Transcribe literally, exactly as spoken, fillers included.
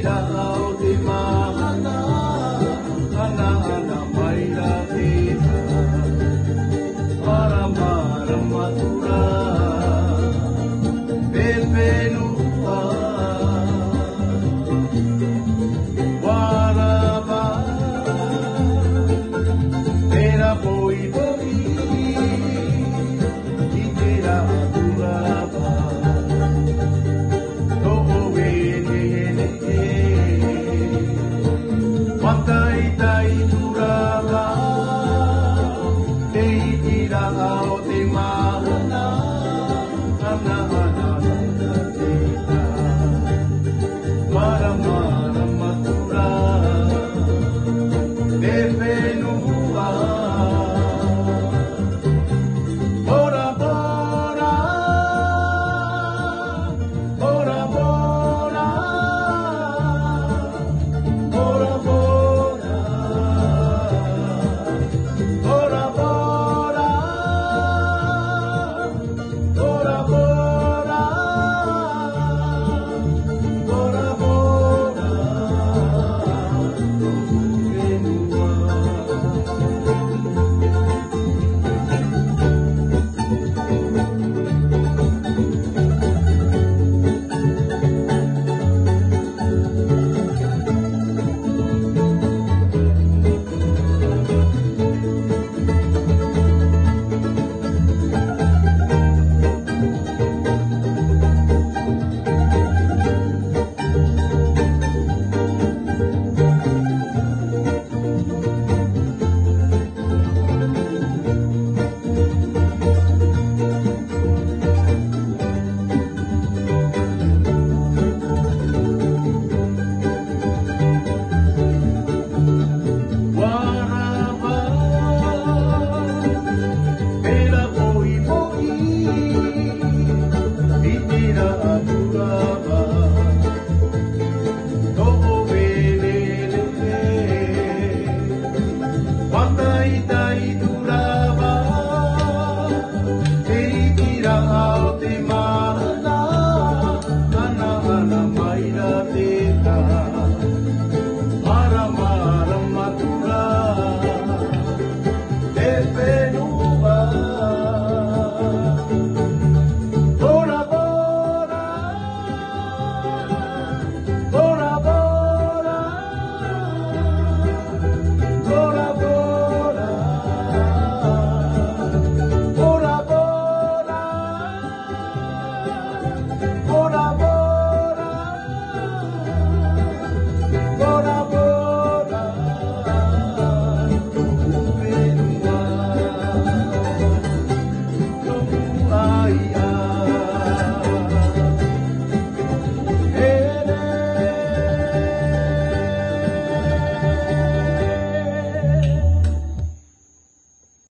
tira o te mahana, ana ana mai la tira, para mara matura, pepe nua, waraba, pera poi poi, i tira aturaba. Matai tai turava, ei tira ao te mahana, ana ana ana tita, mara mara matura, te whenua, bora bora, bora bora, bora bora.